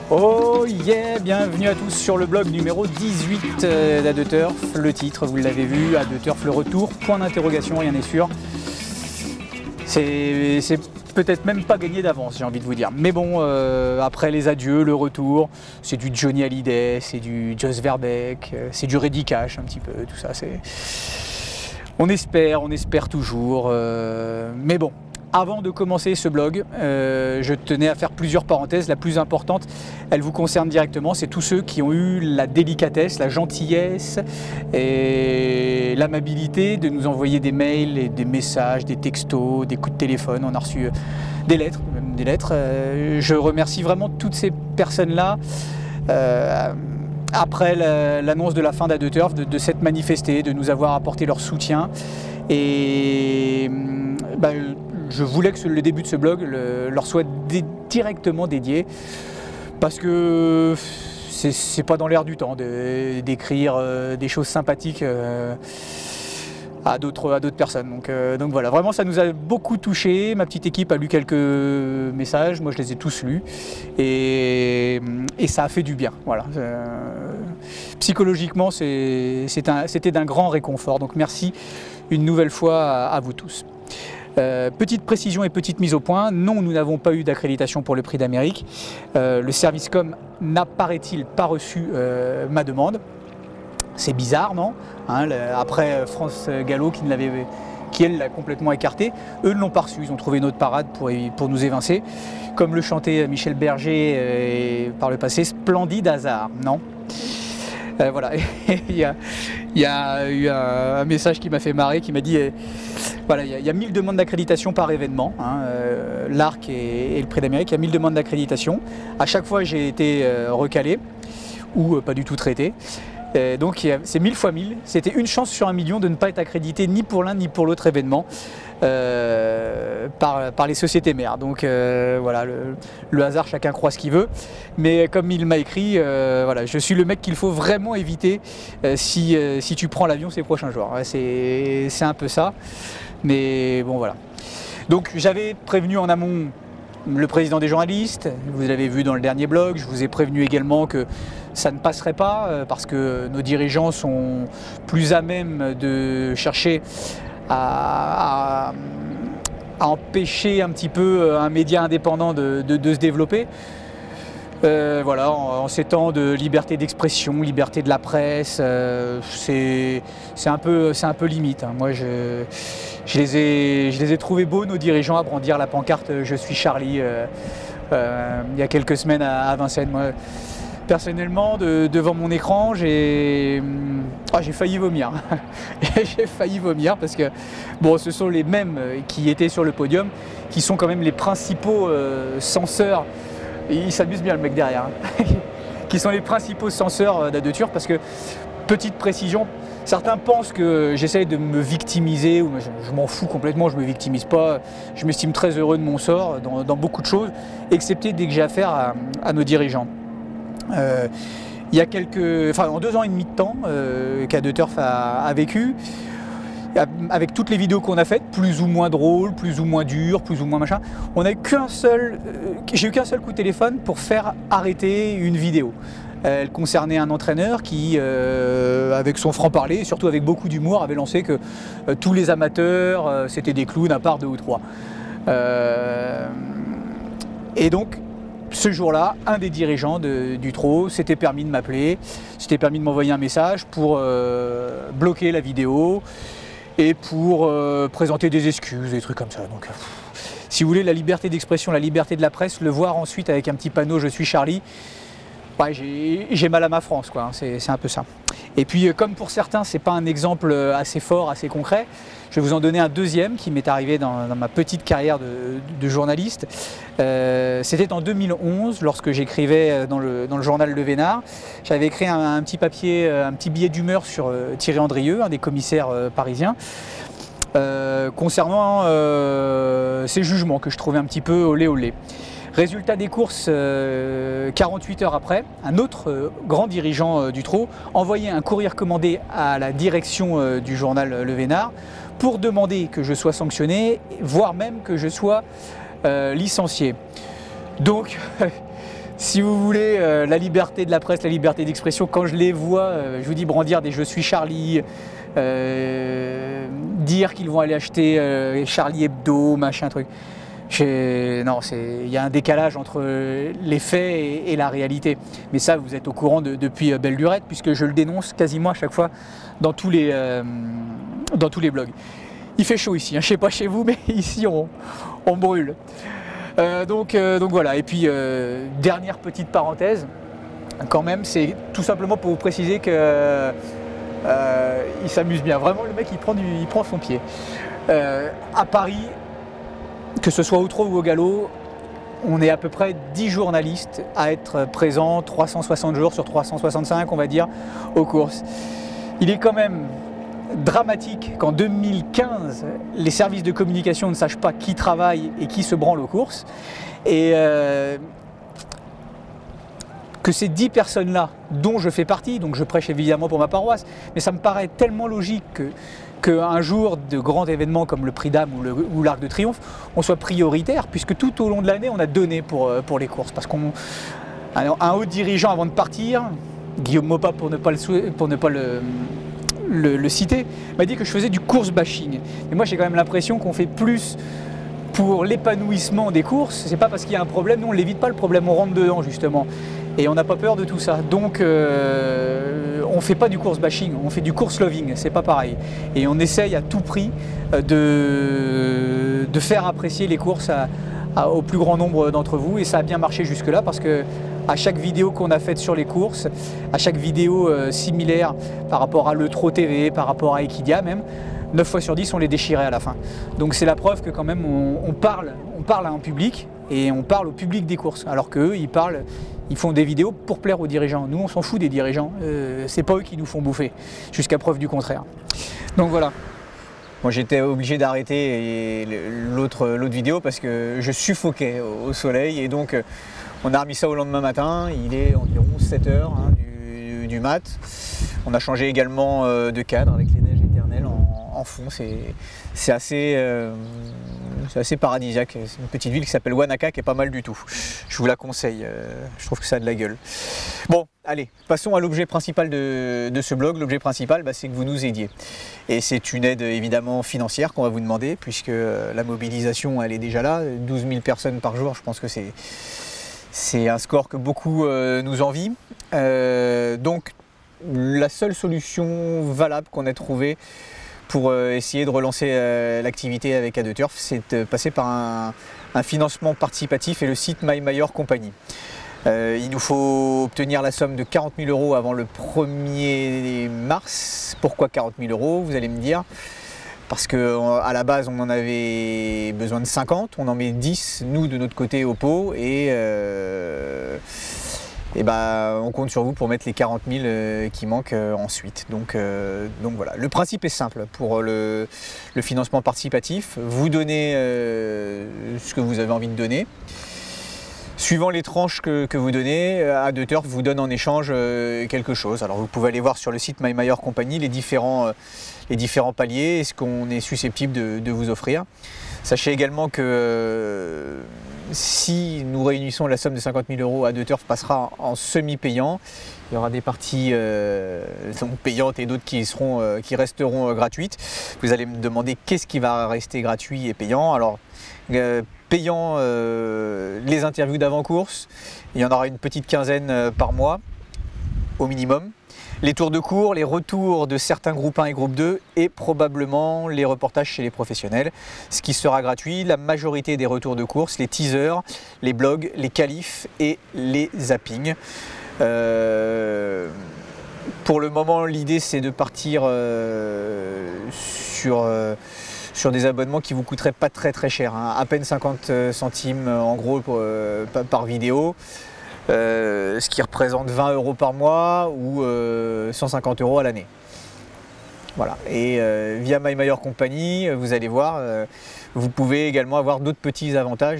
Oh yeah, bienvenue à tous sur le blog numéro 18 d'A2Turf. Le titre, vous l'avez vu, A2Turf le retour, point d'interrogation, rien n'est sûr. C'est peut-être même pas gagné d'avance, j'ai envie de vous dire. Mais bon, après les adieux, le retour, c'est du Johnny Hallyday, c'est du Jos Verbeek, c'est du Reddy Cash un petit peu, tout ça. On espère toujours. Mais bon. Avant de commencer ce blog, je tenais à faire plusieurs parenthèses. La plus importante, elle vous concerne directement, c'est tous ceux qui ont eu la délicatesse, la gentillesse et l'amabilité de nous envoyer des mails, et des messages, des textos, des coups de téléphone. On a reçu des lettres, même des lettres. Je remercie vraiment toutes ces personnes-là. Après l'annonce de la fin d'A2Turf, de s'être manifestés, de nous avoir apporté leur soutien. Et je voulais que le début de ce blog leur soit directement dédié, parce que c'est pas dans l'air du temps d'écrire des choses sympathiques à d'autres personnes. Donc voilà, vraiment ça nous a beaucoup touché. Ma petite équipe a lu quelques messages, moi je les ai tous lus et ça a fait du bien. Voilà. Psychologiquement c'était d'un grand réconfort, donc merci une nouvelle fois à vous tous. Petite précision et petite mise au point, non, nous n'avons pas eu d'accréditation pour le Prix d'Amérique. Le service com n'a, paraît-il, pas reçu ma demande. C'est bizarre, non hein, après France Gallo qui elle l'a complètement écarté, eux ne l'ont pas reçu, ils ont trouvé une autre parade pour nous évincer. Comme le chantait Michel Berger par le passé, splendide hasard, non voilà, il y a eu un message qui m'a fait marrer, qui m'a dit voilà, il y a 1000 demandes d'accréditation par événement, hein, l'Arc et le Prix d'Amérique, il y a 1000 demandes d'accréditation. À chaque fois j'ai été recalé ou pas du tout traité. Donc c'est 1000 fois 1000, c'était une chance sur 1 million de ne pas être accrédité ni pour l'un ni pour l'autre événement par les sociétés mères. Donc voilà, le hasard, chacun croit ce qu'il veut. Mais comme il m'a écrit, voilà, je suis le mec qu'il faut vraiment éviter si tu prends l'avion ces prochains jours. Ouais, c'est un peu ça. Mais bon voilà. Donc j'avais prévenu en amont le président des journalistes, vous l'avez vu dans le dernier blog, je vous ai prévenu également que ça ne passerait pas parce que nos dirigeants sont plus à même de chercher à empêcher un petit peu un média indépendant de se développer. Voilà, en ces temps de liberté d'expression, liberté de la presse, c'est un peu limite. Hein. Moi, je les ai trouvés beaux, nos dirigeants, à brandir la pancarte « Je suis Charlie » il y a quelques semaines à Vincennes. Moi, personnellement, devant mon écran, j'ai failli vomir. J'ai failli vomir parce que bon, ce sont les mêmes qui étaient sur le podium, qui sont quand même les principaux censeurs. Il s'amuse bien le mec derrière, hein. Qui sont les principaux censeurs d'A2Turf, parce que, petite précision, certains pensent que j'essaye de me victimiser, ou je m'en fous complètement, je ne me victimise pas, je m'estime très heureux de mon sort dans beaucoup de choses, excepté dès que j'ai affaire à nos dirigeants. Il y a en 2 ans et demi de temps qu'A2Turf a vécu, avec toutes les vidéos qu'on a faites, plus ou moins drôles, plus ou moins dures, plus ou moins machin, on n'a j'ai eu qu'un seul coup de téléphone pour faire arrêter une vidéo. Elle concernait un entraîneur qui, avec son franc-parler, et surtout avec beaucoup d'humour, avait lancé que tous les amateurs, c'était des clowns à part 2 ou 3. Et donc, ce jour-là, un des dirigeants du TRO s'était permis de m'appeler, s'était permis de m'envoyer un message pour bloquer la vidéo et pour présenter des excuses, des trucs comme ça. Donc, si vous voulez, la liberté d'expression, la liberté de la presse, le voir ensuite avec un petit panneau « Je suis Charlie », ouais, j'ai mal à ma France, quoi, hein, c'est un peu ça. Et puis, comme pour certains, c'est pas un exemple assez fort, assez concret, je vais vous en donner un deuxième qui m'est arrivé dans ma petite carrière de journaliste. C'était en 2011, lorsque j'écrivais dans le journal Le Vénard. J'avais écrit un petit papier, un petit billet d'humeur sur Thierry Andrieux, un des commissaires parisiens, concernant ses jugements que je trouvais un petit peu olé olé. Résultat des courses, 48 heures après, un autre grand dirigeant du TRO envoyait un courrier commandé à la direction du journal Le Vénard pour demander que je sois sanctionné, voire même que je sois licencié. Donc, Si vous voulez la liberté de la presse, la liberté d'expression, quand je les vois, je vous dis brandir des « je suis Charlie », dire qu'ils vont aller acheter Charlie Hebdo, machin truc. Non, il y a un décalage entre les faits et la réalité. Mais ça, vous êtes au courant depuis belle lurette, puisque je le dénonce quasiment à chaque fois dans tous les blogs. Il fait chaud ici, hein. Je sais pas chez vous, mais ici on brûle. Donc voilà, et puis dernière petite parenthèse, quand même, c'est tout simplement pour vous préciser que il s'amuse bien. Vraiment, le mec, il prend son pied. À Paris, que ce soit au trot ou au galop, on est à peu près 10 journalistes à être présents 360 jours sur 365, on va dire, aux courses. Il est quand même dramatique qu'en 2015, les services de communication ne sachent pas qui travaille et qui se branle aux courses. Et que ces 10 personnes-là, dont je fais partie, donc je prêche évidemment pour ma paroisse, mais ça me paraît tellement logique qu'un jour de grands événements comme le Prix d'Âme ou l'Arc de Triomphe, on soit prioritaire, puisque tout au long de l'année, on a donné pour les courses. Parce qu'un haut dirigeant, avant de partir, Guillaume Maupas pour ne pas le citer, m'a dit que je faisais du course bashing. Et moi, j'ai quand même l'impression qu'on fait plus pour l'épanouissement des courses. C'est pas parce qu'il y a un problème, nous on l'évite pas le problème, on rentre dedans justement. Et on n'a pas peur de tout ça. Donc on fait pas du course bashing, on fait du course loving, c'est pas pareil. Et on essaye à tout prix de faire apprécier les courses au plus grand nombre d'entre vous. Et ça a bien marché jusque là parce que à chaque vidéo qu'on a faite sur les courses, à chaque vidéo similaire par rapport à l'Eutro TV, par rapport à Equidia même, 9 fois sur 10 on les déchirait à la fin. Donc c'est la preuve que quand même on parle à un public et on parle au public des courses. Alors qu'eux ils font des vidéos pour plaire aux dirigeants. Nous on s'en fout des dirigeants, c'est pas eux qui nous font bouffer, jusqu'à preuve du contraire. Donc voilà. Moi j'étais obligé d'arrêter l'autre vidéo parce que je suffoquais au soleil et donc on a remis ça au lendemain matin, il est environ 7 h hein, du mat. On a changé également de cadre avec les neiges éternelles en fond, c'est assez paradisiaque. C'est une petite ville qui s'appelle Wanaka qui est pas mal du tout. Je vous la conseille, je trouve que ça a de la gueule. Bon, allez, passons à l'objet principal de ce blog. L'objet principal, c'est que vous nous aidiez. Et c'est une aide évidemment financière qu'on va vous demander puisque la mobilisation elle est déjà là, 12 000 personnes par jour, je pense que c'est un score que beaucoup nous envient. Donc la seule solution valable qu'on ait trouvée pour essayer de relancer l'activité avec A2Turf, c'est de passer par un financement participatif et le site My Mayor Company. Il nous faut obtenir la somme de 40 000 € avant le 1er mars. Pourquoi 40 000 €, vous allez me dire? Parce qu'à la base on en avait besoin de 50, on en met 10 nous de notre côté au pot et on compte sur vous pour mettre les 40 000 qui manquent ensuite. Donc voilà, le principe est simple pour le financement participatif. Vous donnez ce que vous avez envie de donner. Suivant les tranches que vous donnez, A2Turf vous donne en échange quelque chose. Alors vous pouvez aller voir sur le site My Mayor Company les différents paliers et ce qu'on est susceptible de vous offrir. Sachez également que si nous réunissons la somme de 50 000 €, A2Turf passera en semi-payant. Il y aura des parties payantes et d'autres qui resteront gratuites. Vous allez me demander qu'est-ce qui va rester gratuit et payant. Alors, payant les interviews d'avant-course, il y en aura une petite quinzaine par mois au minimum. Les tours de cours, les retours de certains groupes 1 et groupe 2 et probablement les reportages chez les professionnels. Ce qui sera gratuit, la majorité des retours de course, les teasers, les blogs, les qualifs et les zappings. Pour le moment, l'idée c'est de partir sur des abonnements qui vous coûteraient pas très cher, hein, à peine 50 centimes en gros par vidéo. Ce qui représente 20 € par mois ou 150 € à l'année. Voilà. Et via My Mayor Company, vous allez voir, vous pouvez également avoir d'autres petits avantages.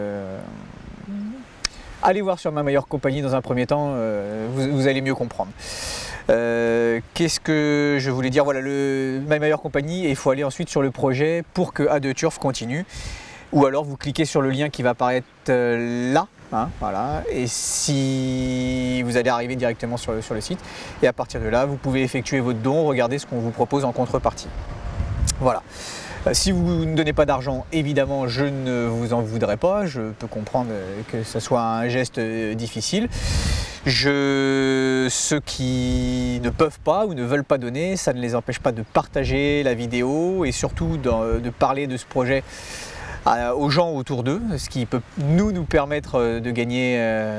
Allez voir sur My Mayor Company dans un premier temps, vous allez mieux comprendre. Qu'est-ce que je voulais dire? Voilà, le My Mayor Company, et il faut aller ensuite sur le projet pour que A2Turf continue. Ou alors vous cliquez sur le lien qui va apparaître là. hein, voilà, et si vous allez arriver directement sur le site, et à partir de là, vous pouvez effectuer votre don, regarder ce qu'on vous propose en contrepartie. Voilà. Si vous ne donnez pas d'argent, évidemment, je ne vous en voudrais pas. Je peux comprendre que ce soit un geste difficile. Ceux qui ne peuvent pas ou ne veulent pas donner, ça ne les empêche pas de partager la vidéo et surtout de parler de ce projet aux gens autour d'eux, ce qui peut nous permettre de gagner,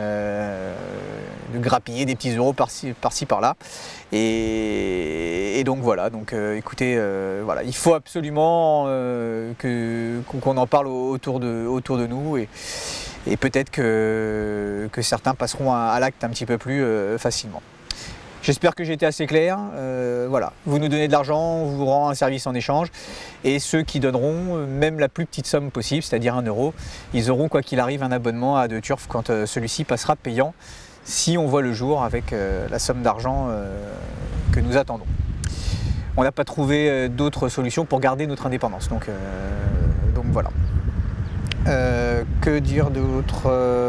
de grappiller des petits euros par-ci par-là. Et donc voilà, donc écoutez, voilà, il faut absolument qu'on en parle autour de nous et peut-être que certains passeront à l'acte un petit peu plus facilement. J'espère que j'ai été assez clair. Voilà, vous nous donnez de l'argent, on vous rend un service en échange. Et ceux qui donneront même la plus petite somme possible, c'est-à-dire 1 euro, ils auront quoi qu'il arrive un abonnement à 2 Turf quand celui-ci passera payant, si on voit le jour avec la somme d'argent que nous attendons. On n'a pas trouvé d'autres solutions pour garder notre indépendance. Donc voilà. Que dire d'autre?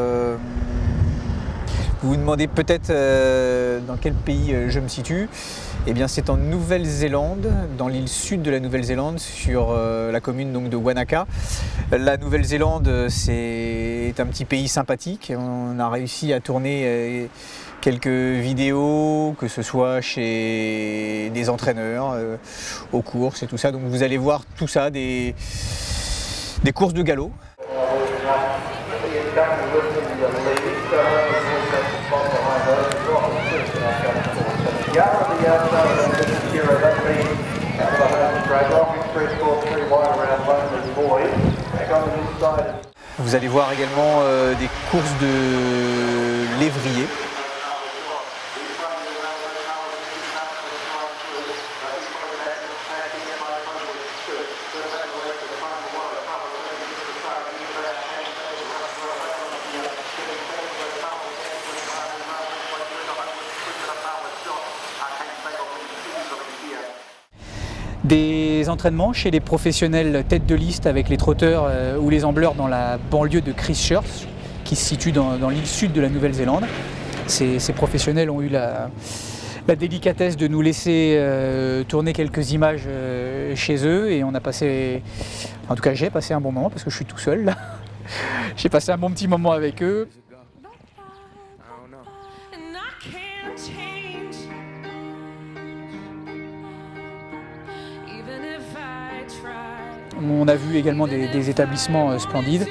Vous vous demandez peut-être dans quel pays je me situe. Eh bien, c'est en Nouvelle-Zélande, dans l'île sud de la Nouvelle-Zélande, sur la commune donc, de Wanaka. La Nouvelle-Zélande, c'est un petit pays sympathique. On a réussi à tourner quelques vidéos, que ce soit chez des entraîneurs, aux courses et tout ça. Donc vous allez voir tout ça, des courses de galop. Vous allez voir également des courses de lévriers. Des entraînements chez les professionnels tête de liste avec les trotteurs ou les ambleurs dans la banlieue de Christchurch, qui se situe dans l'île sud de la Nouvelle-Zélande. Ces professionnels ont eu la délicatesse de nous laisser tourner quelques images chez eux et on a passé, en tout cas j'ai passé un bon moment parce que je suis tout seul là. J'ai passé un bon petit moment avec eux. On a vu également des établissements splendides.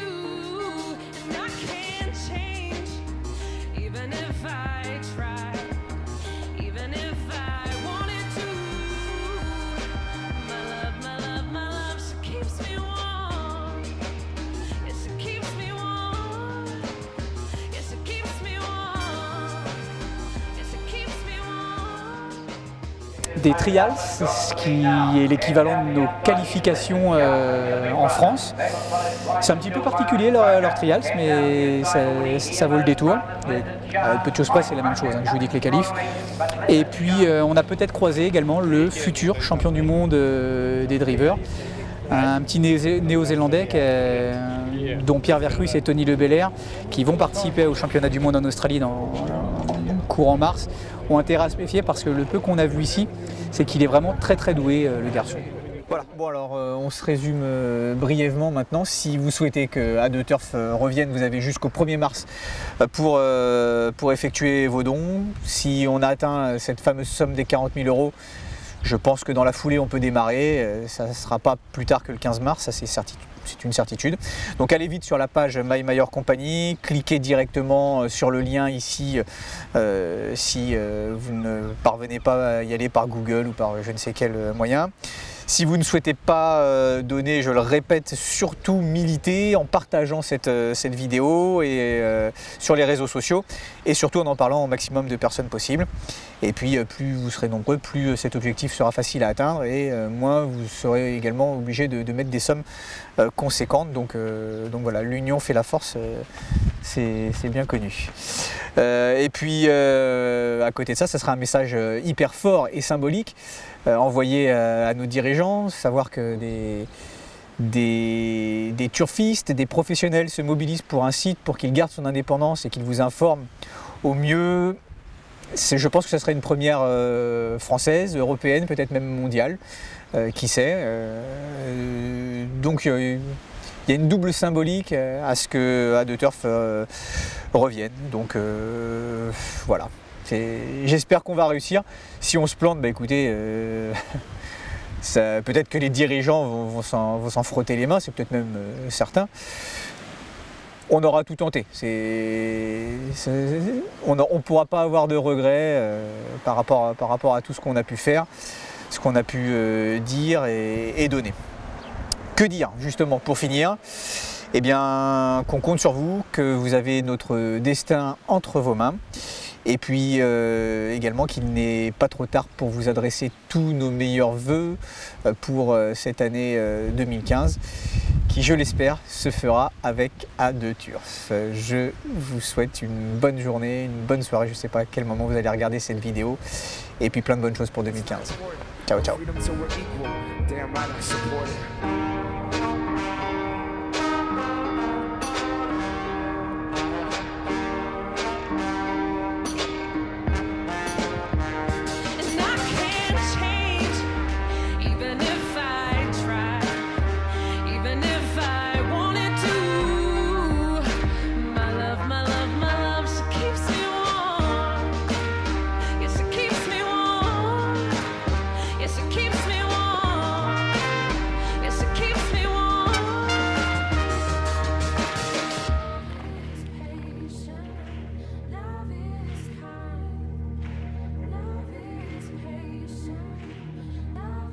Des trials, ce qui est l'équivalent de nos qualifications en France. C'est un petit peu particulier leur trials, mais ça vaut le détour. Peu de choses près, c'est la même chose, hein, je vous dis que les qualifs. Et puis on a peut-être croisé également le futur champion du monde des drivers, un petit néo-zélandais dont Pierre Vercruysse et Tony Le Belair, qui vont participer au championnat du monde en Australie courant mars, ont intérêt à se méfier parce que le peu qu'on a vu ici, c'est qu'il est vraiment très très doué, le garçon. Voilà, bon alors on se résume brièvement maintenant. Si vous souhaitez que A2 Turf revienne, vous avez jusqu'au 1er mars pour effectuer vos dons. Si on a atteint cette fameuse somme des 40 000 euros, je pense que dans la foulée on peut démarrer. Ça ne sera pas plus tard que le 15 mars, ça c'est une certitude. Donc allez vite sur la page My Major Company, cliquez directement sur le lien ici si vous ne parvenez pas à y aller par Google ou par je ne sais quel moyen. Si vous ne souhaitez pas donner, je le répète, surtout militer en partageant cette vidéo et sur les réseaux sociaux et surtout en parlant au maximum de personnes possible. Et puis plus vous serez nombreux, plus cet objectif sera facile à atteindre et moins vous serez également obligé de mettre des sommes conséquentes. Donc voilà, l'union fait la force, c'est bien connu. Et puis à côté de ça, ça sera un message hyper fort et symbolique envoyé à nos dirigeants, savoir que des turfistes, des professionnels se mobilisent pour un site pour qu'il garde son indépendance et qu'il vous informe au mieux. Je pense que ce serait une première française, européenne, peut-être même mondiale, qui sait. Donc il y a une double symbolique à ce que AdeTurf revienne. Donc voilà. J'espère qu'on va réussir. Si on se plante, bah écoutez, peut-être que les dirigeants vont s'en frotter les mains, c'est peut-être même certain. On aura tout tenté. On ne pourra pas avoir de regrets par rapport à tout ce qu'on a pu faire, ce qu'on a pu dire et donner. Que dire justement pour finir? Eh bien qu'on compte sur vous, que vous avez notre destin entre vos mains. Et puis également qu'il n'est pas trop tard pour vous adresser tous nos meilleurs vœux pour cette année 2015 qui, je l'espère, se fera avec AdeTurf. Je vous souhaite une bonne journée, une bonne soirée, je ne sais pas à quel moment vous allez regarder cette vidéo, et puis plein de bonnes choses pour 2015. Ciao, ciao.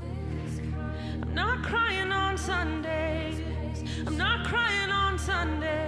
I'm not crying on Sundays.